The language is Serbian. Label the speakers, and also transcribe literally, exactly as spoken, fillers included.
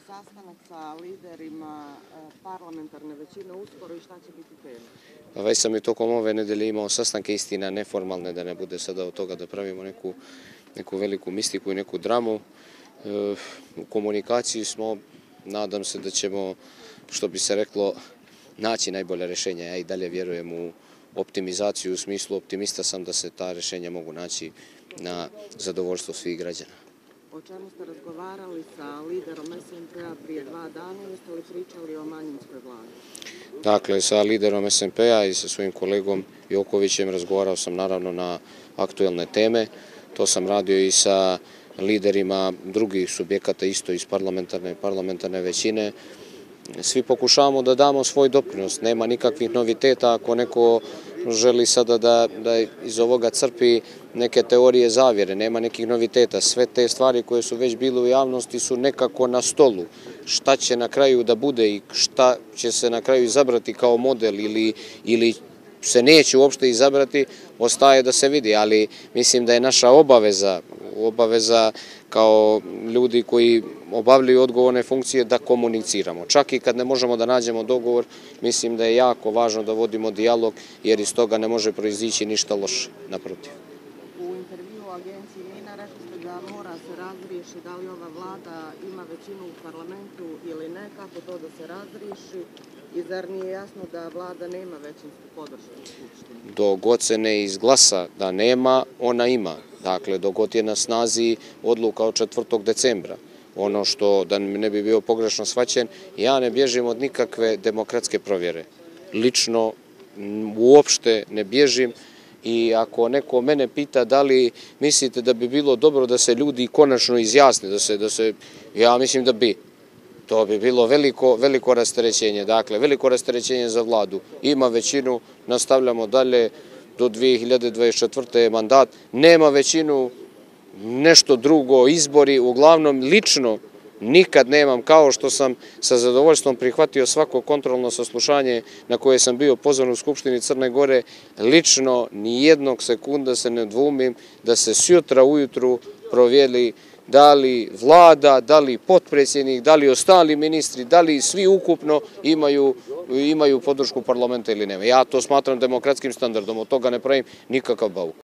Speaker 1: sastanak sa liderima parlamentarne većine uskoro i šta će biti tema?
Speaker 2: Već sam i tokom ove nedelje imao sastanke, istina neformalne, da ne bude sada od toga da pravimo neku, neku veliku mistiku i neku dramu. U komunikaciji smo, nadam se da ćemo, što bi se reklo, naći najbolje rješenja. Ja i dalje vjerujem u optimizaciju, u smislu optimista sam da se ta rješenja mogu naći na zadovoljstvo svih građana.
Speaker 1: O čemu ste razgovarali sa liderom S N P-a prije dva dana ili ste li pričali o manjinskoj vladi?
Speaker 2: Dakle, sa liderom S N P-a i sa svojim kolegom Jokovićem razgovarao sam naravno na aktuelne teme. To sam radio i sa liderima drugih subjekata isto iz parlamentarne parlamentarne većine. Svi pokušavamo da damo svoj doprinos. Nema nikakvih noviteta ako neko želi sada da, da iz ovoga crpi neke teorije zavjere. Nema nekih noviteta. Sve te stvari koje su već bile u javnosti su nekako na stolu. Šta će na kraju da bude i šta će se na kraju izabrati kao model ili, ili se neće uopšte izabrati, ostaje da se vidi, ali mislim da je naša obaveza, obaveza kao ljudi koji obavljaju odgovorne funkcije da komuniciramo. Čak i kad ne možemo da nađemo dogovor, mislim da je jako važno da vodimo dijalog, jer iz toga ne može proizići ništa loše, naprotiv.
Speaker 1: U intervju u agenciji Mina rekli ste da mora se razriješi da li ova vlada ima većinu u parlamentu ili ne, kako to da se razriješi i zar nije jasno da vlada nema većinsku podršku u Skupštini?
Speaker 2: Dok god se ne izglasa da nema, ona ima. Dakle, dok god je na snazi odluka od četvrtog decembra. Ono što, da ne bi bio pogrešno shvaćen, ja ne bježim od nikakve demokratske provjere. Lično uopšte ne bježim i ako neko mene pita da li mislite da bi bilo dobro da se ljudi konačno izjasne, da se, da se, ja mislim da bi. To bi bilo veliko, veliko rasterećenje. Dakle, veliko rasterećenje za vladu. Ima većinu, nastavljamo dalje do dvije hiljade dvadeset četvrte mandat. Nema većinu, nešto drugo, izbori. Uglavnom, lično nikad nemam, kao što sam sa zadovoljstvom prihvatio svako kontrolno saslušanje na koje sam bio pozvan u Skupštini Crne Gore, lično ni jednog sekunda se ne dvumim da se sjutra ujutru provjeri da li vlada, da li potpredsjednik, da li ostali ministri, da li svi ukupno imaju, imaju podršku parlamenta ili nema. Ja to smatram demokratskim standardom, od toga ne pravim nikakav bauk.